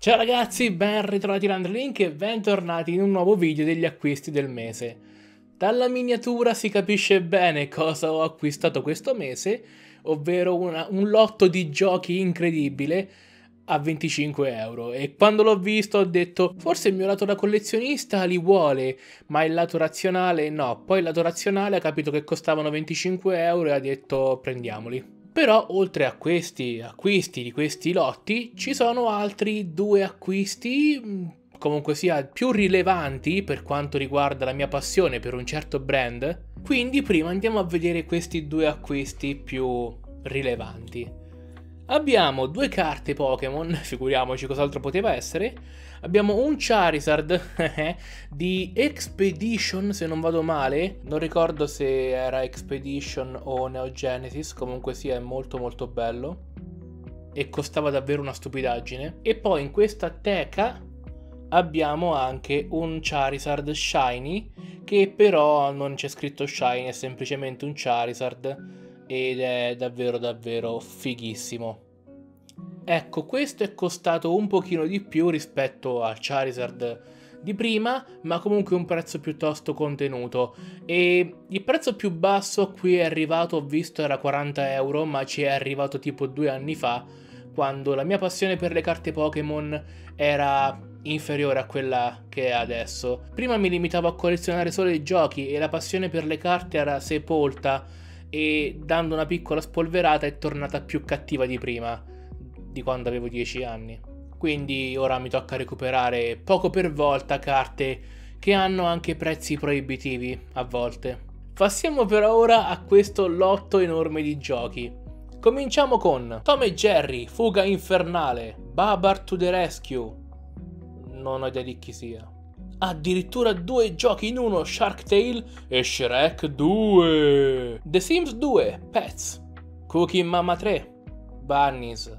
Ciao ragazzi, ben ritrovati da Andrelink e bentornati in un nuovo video degli acquisti del mese. Dalla miniatura si capisce bene cosa ho acquistato questo mese, ovvero un lotto di giochi incredibile a 25 euro. E quando l'ho visto ho detto, forse il mio lato da collezionista li vuole, ma il lato razionale no. Poi il lato razionale ha capito che costavano 25 euro e ha detto prendiamoli. Però oltre a questi acquisti di questi lotti ci sono altri due acquisti comunque sia più rilevanti per quanto riguarda la mia passione per un certo brand. Quindi prima andiamo a vedere questi due acquisti più rilevanti. Abbiamo due carte Pokémon, figuriamoci cos'altro poteva essere. Abbiamo un Charizard di Expedition, se non vado male. Non ricordo se era Expedition o Neo Genesis, comunque sia è molto molto bello. E costava davvero una stupidaggine. E poi in questa teca abbiamo anche un Charizard Shiny, che però non c'è scritto Shiny, è semplicemente un Charizard. Ed è davvero davvero fighissimo. Ecco, questo è costato un pochino di più rispetto al Charizard di prima, ma comunque un prezzo piuttosto contenuto. E il prezzo più basso qui è arrivato, ho visto, era 40 euro, ma ci è arrivato tipo 2 anni fa, quando la mia passione per le carte Pokémon era inferiore a quella che è adesso. Prima mi limitavo a collezionare solo i giochi e la passione per le carte era sepolta, e dando una piccola spolverata è tornata più cattiva di prima, di quando avevo 10 anni. Quindi ora mi tocca recuperare poco per volta carte che hanno anche prezzi proibitivi a volte. Passiamo per ora a questo lotto enorme di giochi. Cominciamo con Tom e Jerry, Fuga Infernale, Babar to the Rescue. Non ho idea di chi sia. Addirittura due giochi in uno, Shark Tale e Shrek 2. The Sims 2, Pets. Cooking Mama 3, Bunnies.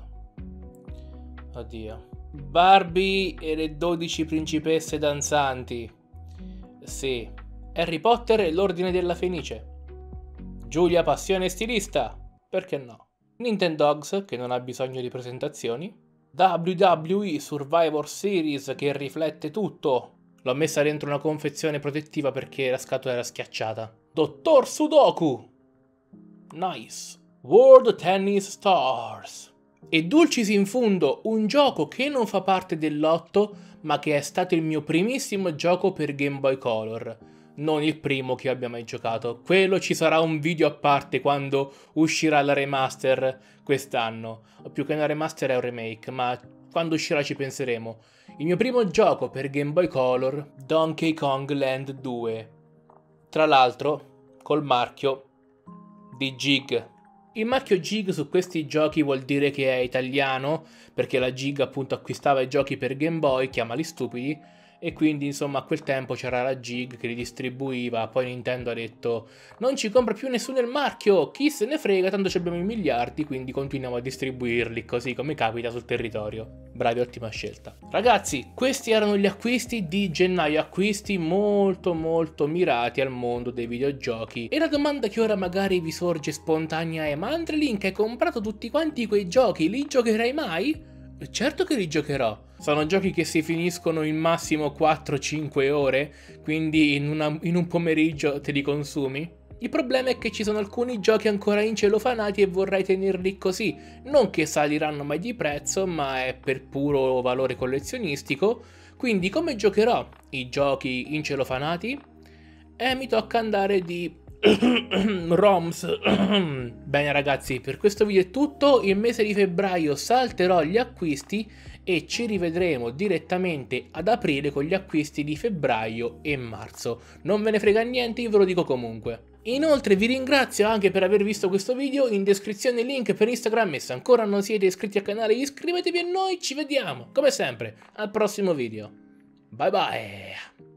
Oddio. Barbie e le 12 principesse danzanti. Sì. Harry Potter e l'Ordine della Fenice. Giulia Passione Stilista. Perché no? Nintendogs, che non ha bisogno di presentazioni. WWE Survivor Series, che riflette tutto. L'ho messa dentro una confezione protettiva perché la scatola era schiacciata. Dottor Sudoku. Nice. World Tennis Stars. E Dulcis in Fundo, un gioco che non fa parte del lotto, ma che è stato il mio primissimo gioco per Game Boy Color. Non il primo che abbia mai giocato. Quello ci sarà un video a parte quando uscirà la remaster quest'anno. O più che una remaster è un remake, ma quando uscirà ci penseremo. Il mio primo gioco per Game Boy Color, Donkey Kong Land 2. Tra l'altro, col marchio di Jig. Il marchio Jig su questi giochi vuol dire che è italiano, perché la Jig appunto acquistava i giochi per Game Boy, chiamali stupidi, e quindi insomma a quel tempo c'era la Jig che li distribuiva. Poi Nintendo ha detto non ci compra più nessuno il marchio, chi se ne frega, tanto ci abbiamo i miliardi, quindi continuiamo a distribuirli così come capita sul territorio. Bravi, ottima scelta. Ragazzi, questi erano gli acquisti di gennaio, acquisti molto molto mirati al mondo dei videogiochi. E la domanda che ora magari vi sorge spontanea è: ma Andrelink, hai comprato tutti quanti quei giochi, li giocherai mai? Certo che li giocherò. Sono giochi che si finiscono in massimo 4-5 ore, quindi in un pomeriggio te li consumi. Il problema è che ci sono alcuni giochi ancora incelofanati e vorrei tenerli così. Non che saliranno mai di prezzo, ma è per puro valore collezionistico. Quindi come giocherò i giochi incelofanati? Mi tocca andare di ROMs. Bene ragazzi, per questo video è tutto. Il mese di febbraio salterò gli acquisti e ci rivedremo direttamente ad aprile con gli acquisti di febbraio e marzo. Non ve ne frega niente, io ve lo dico comunque. Inoltre vi ringrazio anche per aver visto questo video, in descrizione il link per Instagram e se ancora non siete iscritti al canale iscrivetevi a noi, ci vediamo come sempre al prossimo video. Bye bye!